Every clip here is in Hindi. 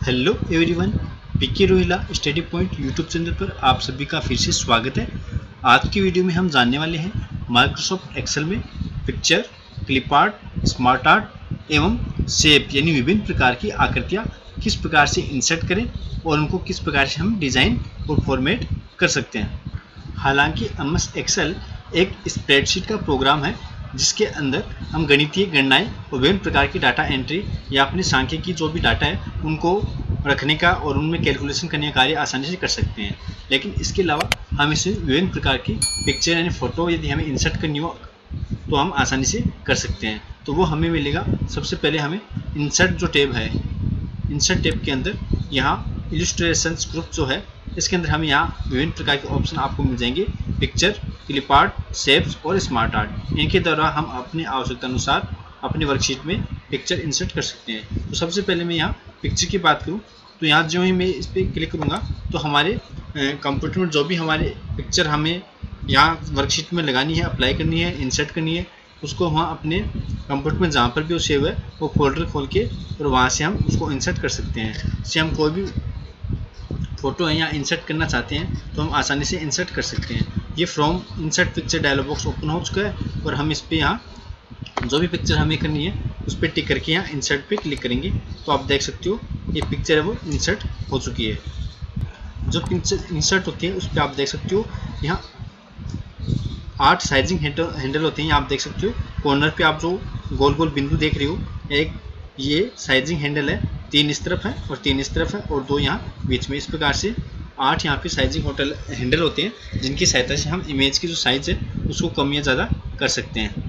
Hello everyone, PK Rohila study point YouTube channel पर आप सभी का फिर से स्वागत है। आज की वीडियो में हम जानने वाले हैं माइक्रोसॉफ्ट एक्सेल में picture, clip art, smart art एवं शेप यानी विभिन्न प्रकार की आकृतियाँ किस प्रकार से इंसर्ट करें और उनको किस प्रकार से हम डिज़ाइन और फॉर्मेट कर सकते हैं। हालांकि MS एक्सेल एक स्प्रेडशीट का प्रोग्राम है जिसके अंदर हम गणितीय गणनाएं और विभिन्न प्रकार की डाटा एंट्री या अपने सांख्यिकी जो भी डाटा है उनको रखने का और उनमें कैलकुलेशन करने का कार्य आसानी से कर सकते हैं। लेकिन इसके अलावा हम इसे विभिन्न प्रकार की पिक्चर यानी फ़ोटो यदि हमें इंसर्ट करनी हो तो हम आसानी से कर सकते हैं। तो वो हमें मिलेगा, सबसे पहले हमें इंसर्ट जो टैब है, इंसर्ट टैब के अंदर यहाँ इलस्ट्रेशंस ग्रुप जो है इसके अंदर हमें यहाँ विभिन्न प्रकार के ऑप्शन आपको मिल जाएंगे, पिक्चर, क्लिप आर्ट, शेप्स और स्मार्ट आर्ट। इनके द्वारा हम अपनी आवश्यकता अनुसार अपने वर्कशीट में पिक्चर इंसर्ट कर सकते हैं। तो सबसे पहले मैं यहाँ पिक्चर की बात करूँ तो यहाँ जो ही मैं इस पर क्लिक करूँगा तो हमारे कंप्यूटर में जो भी हमारे पिक्चर हमें यहाँ वर्कशीट में लगानी है, अप्लाई करनी है, इंसर्ट करनी है, उसको वहाँ अपने कंप्यूटर में जहाँ पर भी वो सेव है वो फोल्डर खोल के और वहाँ से हम उसको इंसर्ट कर सकते हैं। जैसे हम कोई भी फ़ोटो यहाँ इंसर्ट करना चाहते हैं तो हम आसानी से इंसर्ट कर सकते हैं। ये from insert picture dialog box open हो चुका है और हम इस पर यहाँ जो भी पिक्चर हमें करनी है उस पर टिक करके यहाँ इंसर्ट पे क्लिक करेंगे तो आप देख सकते हो ये पिक्चर है वो इंसर्ट हो चुकी है। जो पिक्चर इंसर्ट होती है उस पर आप देख सकते हो यहाँ 8 साइजिंग हैंडल होते हैं। आप देख सकते हो कॉर्नर पे आप जो गोल गोल बिंदु देख रहे हो, एक ये साइजिंग हैंडल है, 3 इस तरफ है और 3 इस तरफ है और 2 यहाँ बीच में। इस प्रकार से 8 यहाँ पे साइजिंग हैंडल होते हैं जिनकी सहायता से हम इमेज की जो साइज है उसको कम या ज़्यादा कर सकते हैं।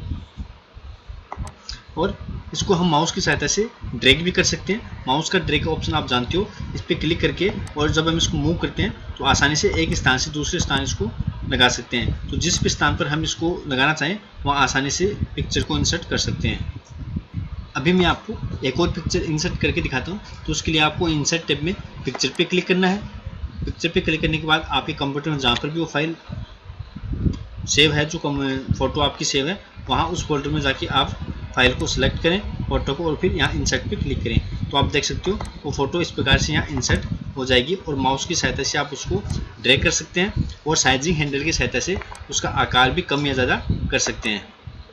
और इसको हम माउस की सहायता से ड्रैग भी कर सकते हैं। माउस का ड्रैग ऑप्शन आप जानते हो, इस पर क्लिक करके और जब हम इसको मूव करते हैं तो आसानी से एक स्थान से दूसरे स्थान इसको लगा सकते हैं। तो जिस भी स्थान पर हम इसको लगाना चाहें वहाँ आसानी से पिक्चर को इंसर्ट कर सकते हैं। अभी मैं आपको एक और पिक्चर इंसर्ट करके दिखाता हूँ। तो उसके लिए आपको इंसर्ट टैब में पिक्चर पे क्लिक करना है। पिक्चर पे क्लिक करने के बाद आपके कंप्यूटर में जहाँ पर भी वो फाइल सेव है, जो फ़ोटो आपकी सेव है, वहाँ उस फोल्डर में जाके आप फाइल को सिलेक्ट करें, फ़ोटो को, और फिर यहाँ इंसर्ट पे क्लिक करें। तो आप देख सकते हो वो फ़ोटो इस प्रकार से यहाँ इंसर्ट हो जाएगी और माउस की सहायता से आप उसको ड्रैग कर सकते हैं और साइजिंग हैंडल की सहायता से उसका आकार भी कम या ज़्यादा कर सकते हैं।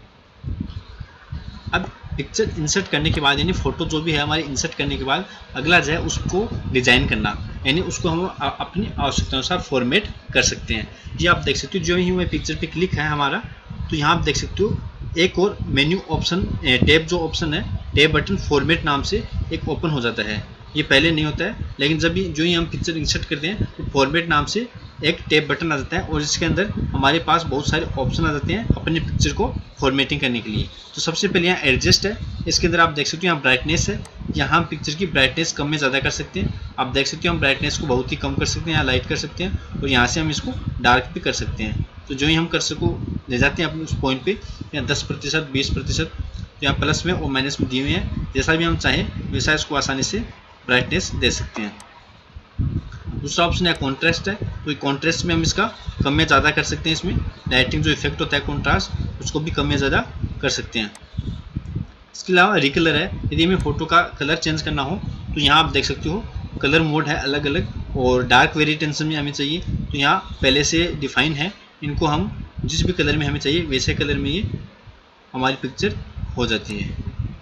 अब पिक्चर इंसर्ट करने के बाद यानी फ़ोटो जो भी है हमारी इंसर्ट करने के बाद अगला जो है उसको डिज़ाइन करना, यानी उसको हम अपनी आवश्यकता अनुसार फॉर्मेट कर सकते हैं। ये आप देख सकते हो जो ही मैं पिक्चर पे क्लिक है हमारा तो यहाँ आप देख सकते हो एक और मेन्यू ऑप्शन, टैब जो ऑप्शन है, टैब बटन फॉर्मेट नाम से एक ओपन हो जाता है। ये पहले नहीं होता है लेकिन जब जो ही हम पिक्चर इंसर्ट करते हैं तो फॉर्मेट नाम से एक टैब बटन आ जाता है और इसके अंदर हमारे पास बहुत सारे ऑप्शन आ जाते हैं अपने पिक्चर को फॉर्मेटिंग करने के लिए। तो सबसे पहले यहाँ एडजस्ट है, इसके अंदर आप देख सकते हो यहाँ ब्राइटनेस है, यहाँ हम पिक्चर की ब्राइटनेस कम में ज़्यादा कर सकते हैं। आप देख सकते हो हम ब्राइटनेस को बहुत ही कम कर सकते हैं, यहाँ लाइट कर सकते हैं और यहाँ से हम इसको डार्क भी कर सकते हैं। तो जो ही हम कर सको ले जाते हैं अपने उस पॉइंट पे, यहाँ 10%, 20%, तो यहाँ प्लस में और माइनस में दिए हुए हैं। जैसा भी हम चाहें वैसा इसको आसानी से ब्राइटनेस दे सकते हैं। दूसरा ऑप्शन है कॉन्ट्रास्ट है, तो ये कॉन्ट्रास्ट में हम इसका कम या ज़्यादा कर सकते हैं। इसमें लाइटिंग जो इफेक्ट होता है कॉन्ट्रास्ट उसको भी कम या ज़्यादा कर सकते हैं। इसके अलावा रिकलर है, यदि हमें फ़ोटो का कलर चेंज करना हो तो यहाँ आप देख सकते हो कलर मोड है अलग अलग और डार्क वेरिएशन में हमें चाहिए तो यहाँ पहले से डिफाइन है। इनको हम जिस भी कलर में हमें चाहिए वैसे कलर में ये हमारी पिक्चर हो जाती है।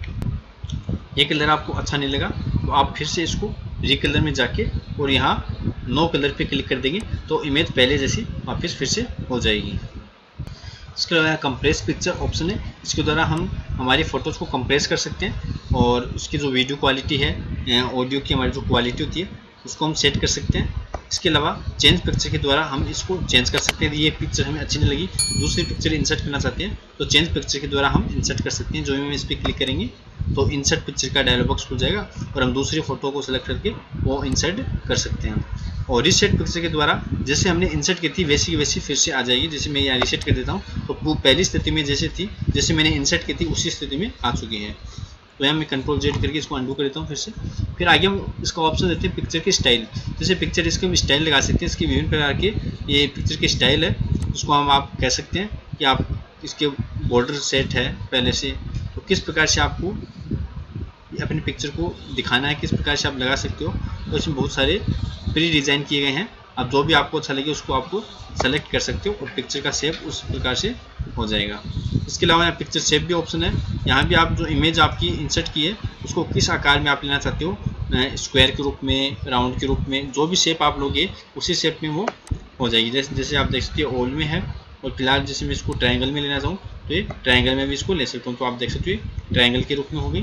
ये कलर आपको अच्छा नहीं लगा तो आप फिर से इसको रिकलर में जाके और यहाँ नो कलर पे क्लिक कर देंगे तो इमेज पहले जैसी वापस फिर से हो जाएगी। इसके अलावा कंप्रेस पिक्चर ऑप्शन है, इसके द्वारा हम हमारी फ़ोटोज़ को कंप्रेस कर सकते हैं और उसकी जो वीडियो क्वालिटी है, ऑडियो की हमारी जो क्वालिटी होती है उसको हम सेट कर सकते हैं। इसके अलावा चेंज पिक्चर के द्वारा हम इसको चेंज कर सकते हैं। ये पिक्चर हमें अच्छी नहीं लगी, दूसरी पिक्चर इंसर्ट करना चाहते हैं तो चेंज पिक्चर के द्वारा हम इंसर्ट कर सकते हैं। जो हम इस पर क्लिक करेंगे तो इंसर्ट पिक्चर का डायलॉग बॉक्स खुल जाएगा और हम दूसरी फ़ोटो को सेलेक्ट करके वो इंसर्ट कर सकते हैं। और रीसेट पिक्चर के द्वारा जैसे हमने इंसर्ट की थी वैसी की वैसी फिर से आ जाएगी। जैसे मैं यहाँ रीसेट कर देता हूँ तो वो पहली स्थिति में जैसे थी, जैसे मैंने इंसर्ट की थी उसी स्थिति में आ चुकी है। तो यहाँ मैं कंट्रोल जेड करके इसको अंडू कर देता हूँ फिर से। फिर आगे हम इसका ऑप्शन देते हैं पिक्चर की स्टाइल। जैसे पिक्चर इसके हम स्टाइल लगा सकते हैं, इसकी विभिन्न प्रकार के ये पिक्चर की स्टाइल है, उसको हम आप कह सकते हैं कि आप इसके बॉर्डर सेट है पहले से, तो किस प्रकार से आपको अपनी पिक्चर को दिखाना है, किस प्रकार से आप लगा सकते हो। तो इसमें बहुत सारे प्री डिज़ाइन किए गए हैं। अब जो भी आपको अच्छा लगे उसको आपको सेलेक्ट कर सकते हो और पिक्चर का शेप उस प्रकार से हो जाएगा। इसके अलावा यहाँ पिक्चर शेप भी ऑप्शन है। यहाँ भी आप जो इमेज आपकी इंसर्ट की है उसको किस आकार में आप लेना चाहते हो, स्क्वायर के रूप में, राउंड के रूप में, जो भी शेप आप लोगे उसी शेप में वो हो जाएगी। जैसे आप देख सकते हो ओवल में है, और फिलहाल जैसे मैं इसको ट्रायंगल में लेना चाहूँ तो ये ट्रायंगल में भी इसको ले सकता हूँ। तो आप देख सकते हो ट्रायंगल के रूप में होगी।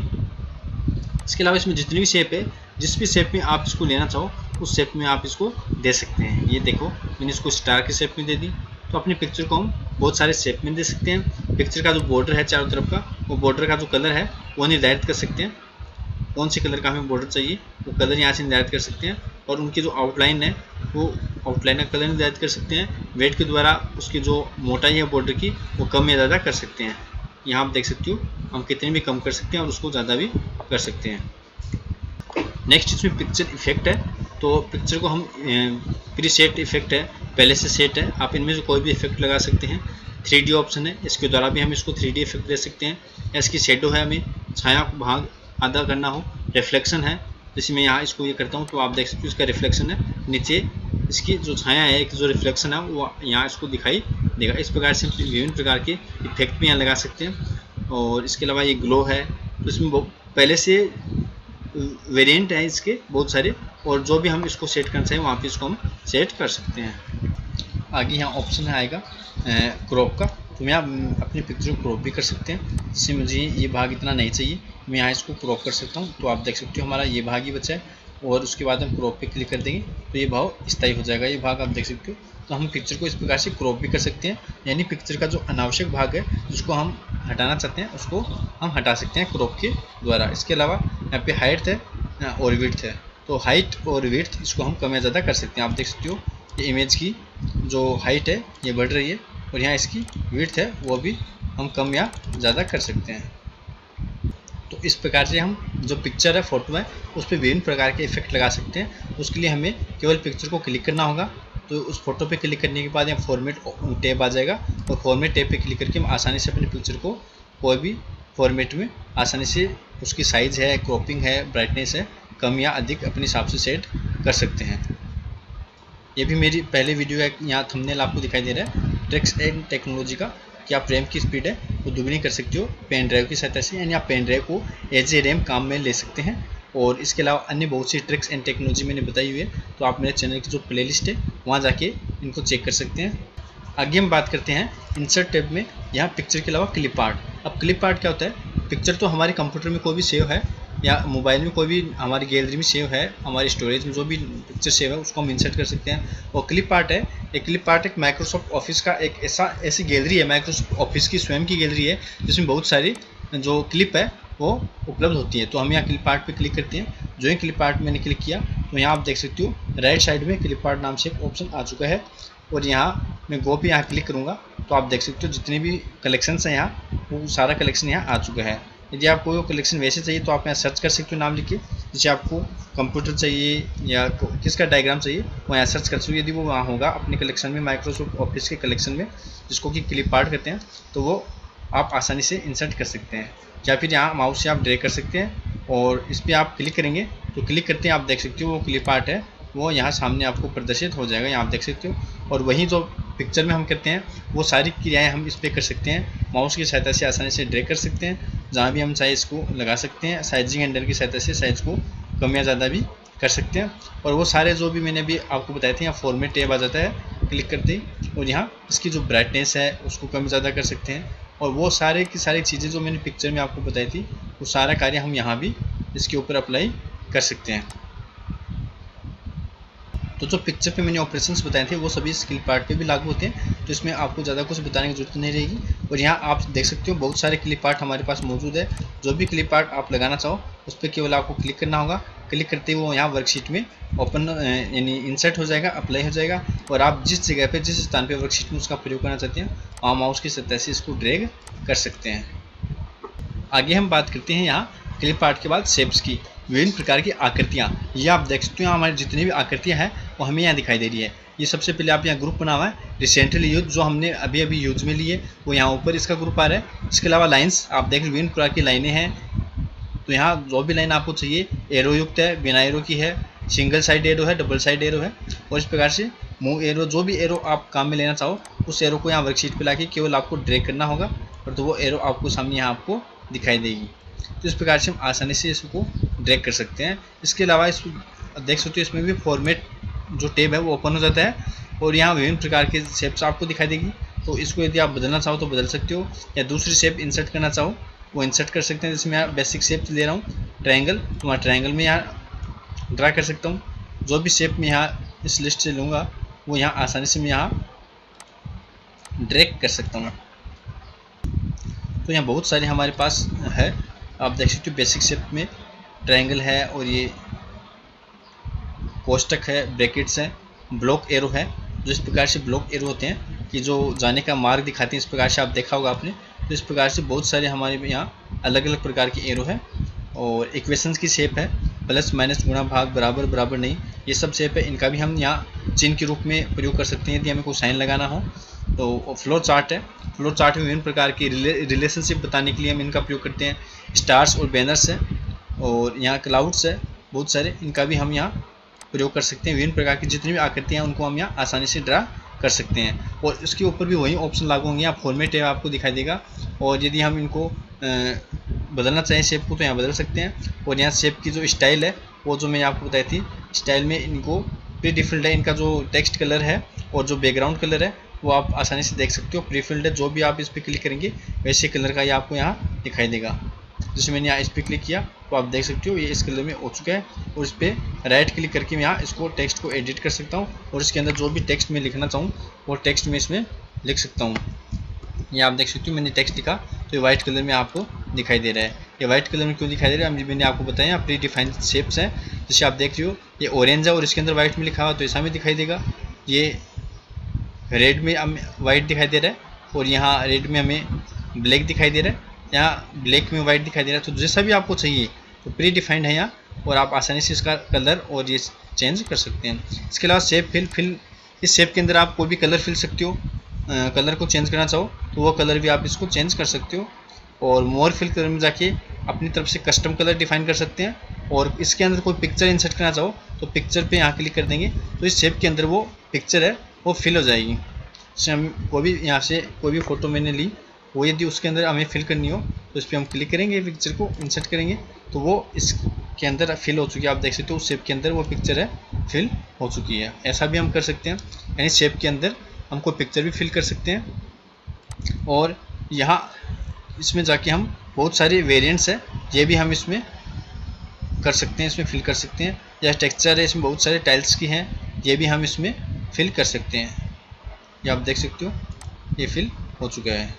इसके अलावा इसमें जितनी भी शेप है, जिस भी शेप में आप इसको लेना चाहो उस शेप में आप इसको दे सकते हैं। ये देखो मैंने इसको स्टार के शेप में दे दी। तो अपनी पिक्चर को हम बहुत सारे शेप में दे सकते हैं। पिक्चर का जो बॉर्डर है चारों तरफ का, वो बॉर्डर का जो कलर है वो निर्धारित कर सकते हैं। कौन से कलर का हमें बॉर्डर चाहिए वो कलर यहाँ से निर्धारित कर सकते हैं। और उनकी जो आउटलाइन है वो आउटलाइन का कलर निर्धारित कर सकते हैं। वेट के द्वारा उसकी जो मोटाई है बॉर्डर की वो कम या ज़्यादा कर सकते हैं। यहाँ आप देख सकते हो हम कितने भी कम कर सकते हैं और उसको ज़्यादा भी कर सकते हैं। नेक्स्ट इसमें पिक्चर इफेक्ट है। तो पिक्चर को हम प्री सेट इफेक्ट है, पहले से सेट है, आप इनमें से कोई भी इफेक्ट लगा सकते हैं। 3D ऑप्शन है, इसके द्वारा भी हम इसको 3D इफेक्ट दे सकते हैं। इसकी शेडो है, हमें छाया भाग आधा करना हो। रिफ्लेक्शन है, जैसे मैं यहाँ इसको ये करता हूँ तो आप देख सकते हो इसका रिफ्लेक्शन है, नीचे इसकी जो छाया है, जो रिफ्लेक्शन है वो यहाँ इसको दिखाई देगा। इस प्रकार से विभिन्न प्रकार के इफेक्ट भी यहाँ लगा सकते हैं। और इसके अलावा ये ग्लो है, तो इसमें पहले से वेरिएंट है इसके बहुत सारे, और जो भी हम इसको सेट करना चाहें वहाँ पे इसको हम सेट कर सकते हैं। आगे यहाँ ऑप्शन आएगा क्रॉप का, तो मैं अपनी पिक्चर को क्रॉप भी कर सकते हैं। जैसे मुझे ये भाग इतना नहीं चाहिए, मैं यहाँ इसको क्रॉप कर सकता हूँ। तो आप देख सकते हो हमारा ये भाग ही बचा है, और उसके बाद हम क्रॉप पे क्लिक कर देंगे तो ये भाग स्थायी हो जाएगा। ये भाग आप देख सकते हो। तो हम पिक्चर को इस प्रकार से क्रॉप भी कर सकते हैं, यानी पिक्चर का जो अनावश्यक भाग है जिसको हम हटाना चाहते हैं उसको हम हटा सकते हैं क्रॉप के द्वारा। इसके अलावा यहाँ पे हाइट है और विड्थ है, तो हाइट और विड्थ इसको हम कम या ज़्यादा कर सकते हैं। आप देख सकते हो ये इमेज की जो हाइट है ये बढ़ रही है, और यहाँ इसकी विड्थ है वो भी हम कम या ज़्यादा कर सकते हैं। तो इस प्रकार से हम जो पिक्चर है, फोटो है, उस पर विभिन्न प्रकार के इफेक्ट लगा सकते हैं। उसके लिए हमें केवल पिक्चर को क्लिक करना होगा। तो उस फोटो पे क्लिक करने के बाद यहाँ फॉर्मेट टैब आ जाएगा, और फॉर्मेट टैब पे क्लिक करके हम आसानी से अपनी पिक्चर को कोई भी फॉर्मेट में आसानी से उसकी साइज़ है, क्रॉपिंग है, ब्राइटनेस है, कम या अधिक अपने हिसाब से सेट कर सकते हैं। ये भी मेरी पहले वीडियो है, यहाँ थंबनेल आपको दिखाई दे रहा है ट्रिक्स एंड टेक्नोलॉजी का, कि आप रैम की स्पीड है वो दुगनी कर सकते हो पेन ड्राइव की सहायता से, यानी आप पेन ड्राइव को एज ए रैम काम में ले सकते हैं। और इसके अलावा अन्य बहुत सी ट्रिक्स एंड टेक्नोलॉजी मैंने बताई हुई है, तो आप मेरे चैनल की जो प्लेलिस्ट है वहाँ जाके इनको चेक कर सकते हैं। आगे हम बात करते हैं इंसर्ट टैब में, यहाँ पिक्चर के अलावा क्लिप आर्ट। अब क्लिप आर्ट क्या होता है, पिक्चर तो हमारे कंप्यूटर में कोई भी सेव है या मोबाइल में कोई भी हमारी गैलरी में सेव है, हमारी स्टोरेज में जो भी पिक्चर सेव है उसको हम इंसर्ट कर सकते हैं। और क्लिप आर्ट है, एक क्लिप आर्ट एक माइक्रोसॉफ्ट ऑफिस का एक ऐसी गैलरी है, माइक्रोसॉफ्ट ऑफिस की स्वयं की गैलरी है जिसमें बहुत सारी जो क्लिप है वो उपलब्ध होती है। तो हम यहाँ क्लिप आर्ट पे क्लिक करते हैं। जो ही क्लिप आर्ट मैंने क्लिक किया तो यहाँ आप देख सकते हो राइट साइड में क्लिप आर्ट नाम से एक ऑप्शन आ चुका है, और यहाँ मैं गो पे यहाँ क्लिक करूँगा तो आप देख सकते हो जितने भी कलेक्शंस हैं यहाँ वो सारा कलेक्शन यहाँ आ चुका है। यदि आपको वो कलेक्शन वैसे चाहिए तो आप यहाँ सर्च कर सकते हो नाम लिख के, जैसे आपको कंप्यूटर चाहिए या किसका डायग्राम चाहिए वो यहाँ सर्च कर सकते हो। यदि वो वहाँ होगा अपने कलेक्शन में, माइक्रोसॉफ्ट ऑफिस के कलेक्शन में, जिसको कि क्लिप आर्ट कहते हैं, तो वो आप आसानी से इंसर्ट कर सकते हैं। या फिर यहाँ माउस से आप ड्रैग कर सकते हैं और इस पर आप क्लिक करेंगे तो क्लिक करते हैं आप देख सकते हो वो क्लिप आर्ट है वो यहाँ सामने आपको प्रदर्शित हो जाएगा, यहाँ आप देख सकते हो। और वहीं जो पिक्चर में हम करते हैं वो सारी क्रियाएं हम इस पर कर सकते हैं, माउस की सहायता से आसानी से ड्रैग कर सकते हैं, जहाँ भी हम साइज़ को लगा सकते हैं, साइजिंग हैंडल की सहायता से साइज़ को कम या ज़्यादा भी कर सकते हैं। और वो सारे जो भी मैंने अभी आपको बताए थे, यहाँ फॉर्मेट टैब आ जाता है क्लिक करते ही, और यहाँ इसकी जो ब्राइटनेस है उसको कम ज़्यादा कर सकते हैं। और वो सारे की सारी चीज़ें जो मैंने पिक्चर में आपको बताई थी वो सारा कार्य हम यहाँ भी इसके ऊपर अप्लाई कर सकते हैं। तो जो पिक्चर पे मैंने ऑपरेशंस बताए थे वो सभी इस क्लिप आर्ट पे भी लागू होते हैं, तो इसमें आपको ज़्यादा कुछ बताने की जरूरत नहीं रहेगी। और यहाँ आप देख सकते हो बहुत सारे क्लिप आर्ट हमारे पास मौजूद है। जो भी क्लिप आर्ट आप लगाना चाहो उस पर केवल आपको क्लिक करना होगा। क्लिक करते ही वो यहाँ वर्कशीट में ओपन यानी इंसर्ट हो जाएगा, अप्लाई हो जाएगा, और आप जिस जगह पे जिस स्थान पे वर्कशीट में उसका प्रयोग करना चाहते हैं वहाँ माउस की सहायता से इसको ड्रैग कर सकते हैं। आगे हम बात करते हैं यहाँ क्लिप आर्ट के बाद शेप्स की, विभिन्न प्रकार की आकृतियाँ। ये आप देख सकते हो हमारी जितनी भी आकृतियाँ हैं वो हमें यहाँ दिखाई दे रही है। ये सबसे पहले आप यहाँ ग्रुप बना हुआ है रिसेंटली यूज, जो हमने अभी अभी यूज में लिए वो यहाँ ऊपर इसका ग्रुप आ रहा है। इसके अलावा लाइन्स आप देख विभिन्न प्रकार की लाइनें हैं, तो यहाँ जो भी लाइन आपको चाहिए एरो युक्त है, बिना एरो की है, सिंगल साइड एरो है, डबल साइड एरो है, और इस प्रकार से मूव एरो, जो भी एरो आप काम में लेना चाहो उस एरो को यहाँ वर्कशीट पे लाके केवल आपको ड्रैग करना होगा और तो वो एरो आपको सामने यहाँ आपको दिखाई देगी। तो इस प्रकार से हम आसानी से इसको ड्रैग कर सकते हैं। इसके अलावा इस देख सकते हो इसमें भी फॉर्मेट जो टैब है वो ओपन हो जाता है और यहाँ विभिन्न प्रकार के शेप्स आपको दिखाई देगी। तो इसको यदि आप बदलना चाहो तो बदल सकते हो, या दूसरी शेप इंसर्ट करना चाहो वो इंसर्ट कर सकते हैं। जैसे मैं यहाँ बेसिक शेप ले रहा हूँ ट्रायंगल, तो मैं ट्रायंगल में यहाँ ड्रा कर सकता हूँ। जो भी शेप मैं यहाँ इस लिस्ट से लूँगा वो यहाँ आसानी से मैं यहाँ ड्रैग कर सकता हूँ। तो यहाँ बहुत सारे हमारे पास है, आप देख सकते हो बेसिक शेप में ट्रायंगल है और ये कोष्टक है, ब्रैकेट्स है, ब्लॉक एरो है। जो इस प्रकार से ब्लॉक एरो होते हैं कि जो जाने का मार्ग दिखाते हैं, इस प्रकार से आप देखा होगा आपने। तो इस प्रकार से बहुत सारे हमारे यहाँ अलग अलग प्रकार के एरो है। और इक्वेशंस की शेप है, प्लस माइनस गुणा भाग बराबर बराबर नहीं, ये सब शेप है। इनका भी हम यहाँ चिन्ह के रूप में प्रयोग कर सकते हैं यदि हमें कोई साइन लगाना हो। तो फ्लो चार्ट है, फ्लो चार्ट में विभिन्न प्रकार की रिलेशनशिप बताने के लिए हम इनका प्रयोग करते हैं। स्टार्स और बैनर्स है, और यहाँ क्लाउड्स है बहुत सारे, इनका भी हम यहाँ प्रयोग कर सकते हैं। विभिन्न प्रकार की जितनी भी आकृतियाँ उनको हम यहाँ आसानी से ड्रा कर सकते हैं। और इसके ऊपर भी वही ऑप्शन लागू होंगे, यहाँ फॉर्मेट है आपको दिखाई देगा। और यदि हम इनको बदलना चाहें शेप को तो यहाँ बदल सकते हैं। और यहाँ शेप की जो स्टाइल है वो जो मैंने आपको बताई थी, स्टाइल में इनको प्री डिफिल्ड है, इनका जो टेक्स्ट कलर है और जो बैकग्राउंड कलर है वो आप आसानी से देख सकते हो। प्री फिल्ड है, जो भी आप इस पर क्लिक करेंगे वैसे कलर का ये आपको यहाँ दिखाई देगा। जैसे मैंने यहाँ इस पर क्लिक किया तो आप देख सकते हो ये इस कलर में हो चुका है। और इस पर राइट क्लिक करके मैं यहाँ इसको टेक्स्ट को एडिट कर सकता हूँ और इसके अंदर जो भी टेक्स्ट मैं लिखना चाहूँ वो टेक्स्ट में इसमें लिख सकता हूँ। ये आप देख सकते हो मैंने टेक्स्ट लिखा तो ये वाइट कलर में आपको दिखाई दे रहा है। ये वाइट कलर में क्यों दिखाई दे रहा है मैंने आपको बताया, प्री डिफाइंड शेप्स हैं। जैसे आप देख रहे हो ये ऑरेंज है और इसके अंदर वाइट में लिखा हुआ तो ऐसा में दिखाई देगा। ये रेड में हमें वाइट दिखाई दे रहा है और यहाँ रेड में हमें ब्लैक दिखाई दे रहा है, यहाँ ब्लैक में वाइट दिखाई दे रहा है। तो जैसा भी आपको चाहिए तो प्री डिफाइंड है यहाँ, और आप आसानी से इसका कलर और ये चेंज कर सकते हैं। इसके अलावा शेप फिल, इस शेप के अंदर आप कोई भी कलर फिल सकते हो। कलर को चेंज करना चाहो तो वो कलर भी आप इसको चेंज कर सकते हो। और मोर फिल कलर में जाके अपनी तरफ से कस्टम कलर डिफाइन कर सकते हैं। और इसके अंदर कोई पिक्चर इंसर्ट करना चाहो तो पिक्चर पे यहाँ क्लिक कर देंगे तो इस शेप के अंदर वो पिक्चर है वो फिल हो जाएगी। जैसे हम कोई भी यहाँ से कोई भी फ़ोटो मैंने ली वो यदि उसके अंदर हमें फिल करनी हो तो इस पर हम क्लिक करेंगे, पिक्चर को इंसर्ट करेंगे तो वो इसके अंदर फिल हो चुकी है। आप देख सकते हो उस शेप के अंदर वो पिक्चर है फिल हो चुकी है। ऐसा भी हम कर सकते हैं, यानी शेप के अंदर हम कोई पिक्चर भी फिल कर सकते हैं। और यहाँ इसमें जाके हम बहुत सारे वेरिएंट्स हैं ये भी हम इसमें कर सकते हैं, इसमें फिल कर सकते हैं। या टेक्सचर है, इसमें बहुत सारे टाइल्स की हैं ये भी हम इसमें फिल कर सकते हैं। ये आप देख सकते हो ये फिल हो चुका है।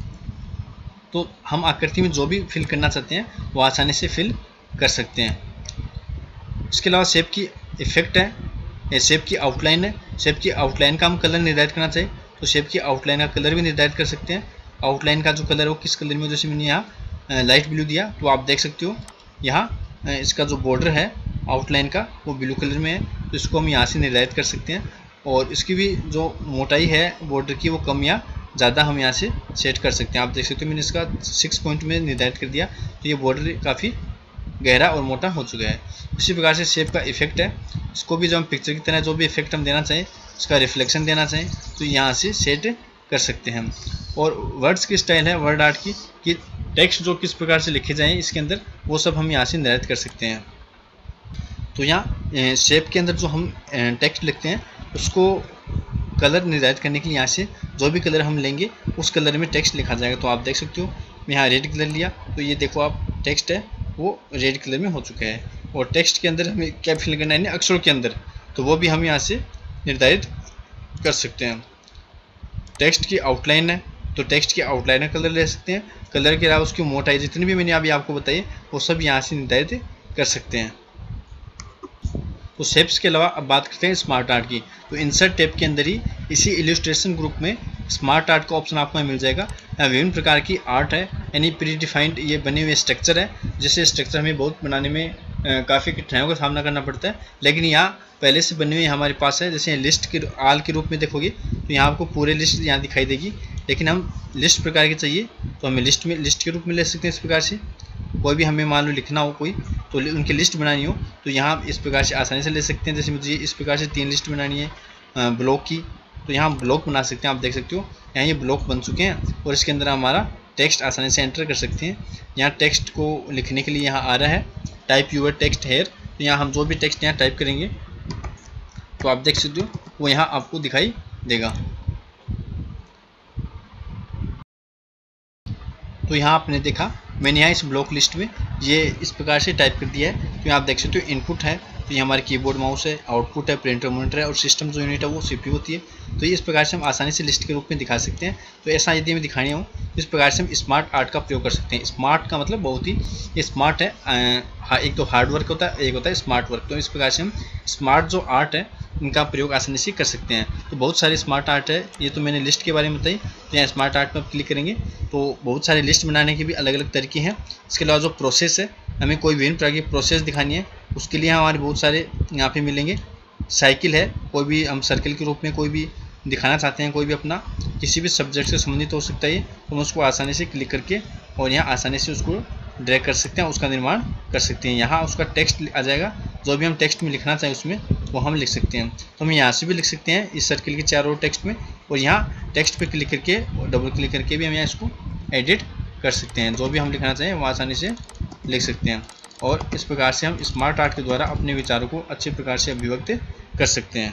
तो हम आकृति में जो भी फिल करना चाहते हैं वो आसानी से फिल कर सकते हैं। इसके अलावा शेप की इफेक्ट है, ये शेप की आउटलाइन है। शेप की आउटलाइन का हम कलर निर्धारित करना चाहिए तो शेप की आउटलाइन का कलर भी निर्धारित कर सकते हैं। आउटलाइन का जो कलर है वो किस कलर में, जैसे मैंने यहाँ लाइट ब्लू दिया तो आप देख सकते हो यहाँ इसका जो बॉर्डर है आउटलाइन का वो ब्लू कलर में है, तो इसको हम यहाँ से निर्धारित कर सकते हैं। और इसकी भी जो मोटाई है बॉर्डर की वो कम या ज़्यादा हम यहाँ से सेट कर सकते हैं। आप देख सकते हो मैंने इसका 6 पॉइंट में निर्धारित कर दिया तो ये बॉर्डर काफ़ी गहरा और मोटा हो चुका है। इसी प्रकार से शेप का इफेक्ट है, इसको भी जो हम पिक्चर की तरह जो भी इफेक्ट हम देना चाहें, इसका रिफ्लेक्शन देना चाहें तो यहाँ से सेट कर सकते हैं। और वर्ड्स की स्टाइल है वर्ड आर्ट की कि टेक्स्ट जो किस प्रकार से लिखे जाएँ इसके अंदर वो सब हम यहाँ से निर्धारित कर सकते हैं। तो यहाँ शेप के अंदर जो हम टेक्स्ट लिखते हैं उसको कलर निर्धारित करने के लिए यहाँ से जो भी कलर हम लेंगे उस कलर में टेक्स्ट लिखा जाएगा। तो आप देख सकते हो मैं यहाँ रेड कलर लिया तो ये देखो आप टेक्स्ट है वो रेड कलर में हो चुका है। और टेक्स्ट के अंदर हमें क्या फिल करना है अक्षरों के अंदर तो वो भी हम यहाँ से निर्धारित कर सकते हैं। टेक्स्ट की आउटलाइन है तो टेक्स्ट की आउटलाइन का कलर ले सकते हैं। कलर के अलावा उसकी मोटाई जितनी भी मैंने अभी आपको बताई वो सब यहाँ से निर्धारित कर सकते हैं। तो शेप्स के अलावा अब बात करते हैं स्मार्ट आर्ट की। तो इंसर्ट टैब के अंदर ही इसी इलस्ट्रेशन ग्रुप में स्मार्ट आर्ट का ऑप्शन आपको मिल जाएगा। विभिन्न प्रकार की आर्ट है, यानी प्री डिफाइंड ये बने हुए स्ट्रक्चर है, जिससे स्ट्रक्चर हमें बहुत बनाने में काफ़ी कठिनाइयों का सामना करना पड़ता है। लेकिन यहाँ पहले से बने हुए हमारे पास है। जैसे लिस्ट के आल के रूप में देखोगे तो यहाँ आपको पूरे लिस्ट यहाँ दिखाई देगी। लेकिन हम लिस्ट प्रकार की चाहिए तो हमें लिस्ट के रूप में ले सकते हैं। इस प्रकार से कोई भी हमें मान लो लिखना हो कोई तो उनकी लिस्ट बनानी हो तो यहाँ आप इस प्रकार से आसानी से ले सकते हैं। जैसे मुझे इस प्रकार से 3 लिस्ट बनानी है ब्लॉक की, तो यहाँ ब्लॉक बना सकते हैं। आप देख सकते हो यहाँ ये ब्लॉक बन चुके हैं और इसके अंदर हमारा टेक्स्ट आसानी से एंटर कर सकते हैं। यहाँ टेक्स्ट को लिखने के लिए यहाँ आ रहा है टाइप यूर टेक्स्ट हेयर, तो यहाँ हम जो भी टेक्स्ट यहाँ टाइप करेंगे तो आप देख सकते हो वो यहाँ आपको दिखाई देगा। तो यहाँ आपने देखा मैंने यहाँ इस ब्लॉक लिस्ट में ये इस प्रकार से टाइप कर दिया है। तो यहाँ आप देख सकते हो इनपुट है, तो ये हमारे कीबोर्ड माउस है, आउटपुट है, प्रिंटर मॉनिटर है और सिस्टम जो यूनिट है वो सीपीयू होती है। तो ये इस प्रकार से हम आसानी से लिस्ट के रूप में दिखा सकते हैं। तो ऐसा यदि हमें दिखानी हो इस प्रकार से हम स्मार्ट आर्ट का प्रयोग कर सकते हैं। स्मार्ट का मतलब बहुत ही स्मार्ट है, एक तो हार्ड वर्क होता है, एक होता है स्मार्ट वर्क। तो इस प्रकार से हम स्मार्ट जो आर्ट है इनका प्रयोग आसानी से कर सकते हैं। तो बहुत सारे स्मार्ट आर्ट है, ये तो मैंने लिस्ट के बारे में बताई। तो यहाँ स्मार्ट आर्ट पर क्लिक करेंगे तो बहुत सारे लिस्ट बनाने के भी अलग अलग तरीके हैं। इसके अलावा जो प्रोसेस है, हमें कोई विभिन्न प्रकार की प्रोसेस दिखानी है उसके लिए हमारे बहुत सारे यहाँ पे मिलेंगे। साइकिल है, कोई भी हम सर्कल के रूप में कोई भी दिखाना चाहते हैं, कोई भी अपना किसी भी सब्जेक्ट से संबंधित हो सकता है, तो हम उसको आसानी से क्लिक करके और यहाँ आसानी से उसको ड्रैग कर सकते हैं, उसका निर्माण कर सकते हैं। यहाँ उसका टेक्स्ट आ जाएगा, जो भी हम टेक्स्ट में लिखना चाहें उसमें वो हम लिख सकते हैं। तो हम यहाँ से भी लिख सकते हैं इस सर्किल के चारों टेक्स्ट में, और यहाँ टेक्स्ट पे क्लिक करके और डबल क्लिक करके भी हम यहाँ इसको एडिट कर सकते हैं। जो भी हम लिखना चाहें वो आसानी से लिख सकते हैं और इस प्रकार से हम स्मार्ट आर्ट के द्वारा अपने विचारों को अच्छे प्रकार से अभिव्यक्त कर सकते हैं।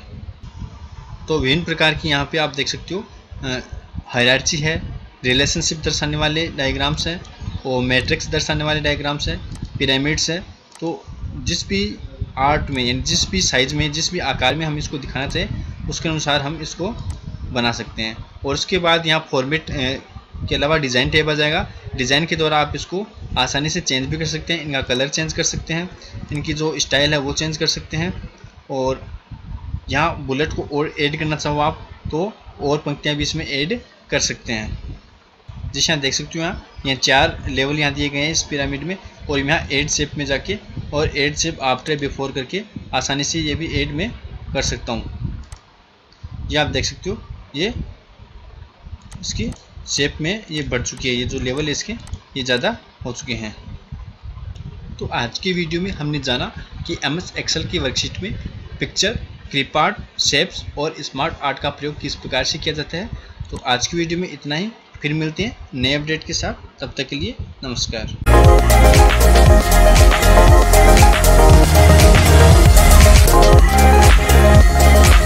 तो विभिन्न प्रकार की यहाँ पे आप देख सकते हो हायरार्ची है, रिलेशनशिप दर्शाने वाले डायग्राम्स हैं और मैट्रिक्स दर्शाने वाले डायग्राम्स हैं, पिरामिड्स है। तो जिस भी आर्ट में यानी जिस भी साइज़ में जिस भी आकार में हम इसको दिखाना चाहें उसके अनुसार हम इसको बना सकते हैं। और उसके बाद यहाँ फॉर्मेट के अलावा डिज़ाइन टैब आ जाएगा। डिज़ाइन के द्वारा आप इसको आसानी से चेंज भी कर सकते हैं, इनका कलर चेंज कर सकते हैं, इनकी जो स्टाइल है वो चेंज कर सकते हैं। और यहाँ बुलेट को और ऐड करना चाहो आप तो और पंक्तियाँ भी इसमें ऐड कर सकते हैं। जैसे यहाँ देख सकते हो यहाँ 4 लेवल यहाँ दिए गए हैं इस पिरामिड में, और यहाँ ऐड शेप में जाके और ऐड शेप आफ्टर बिफोर करके आसानी से ये भी ऐड में कर सकता हूँ। ये आप देख सकते हो ये इसकी शेप में ये बढ़ चुकी है, ये जो लेवल है इसके ये ज़्यादा हो चुके हैं। तो आज की वीडियो में हमने जाना कि MS एक्सेल की वर्कशीट में पिक्चर, क्लिप आर्ट, शेप्स और स्मार्ट आर्ट का प्रयोग किस प्रकार से किया जाता है। तो आज की वीडियो में इतना ही, फिर मिलते हैं नए अपडेट के साथ, तब तक के लिए नमस्कार।